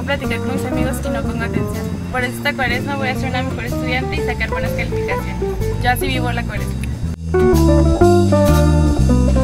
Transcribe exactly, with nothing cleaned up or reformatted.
a platicar con mis amigos y no pongo atención. Por eso esta cuaresma voy a ser una mejor estudiante y sacar buenas calificaciones. Yo así vivo la cuaresma.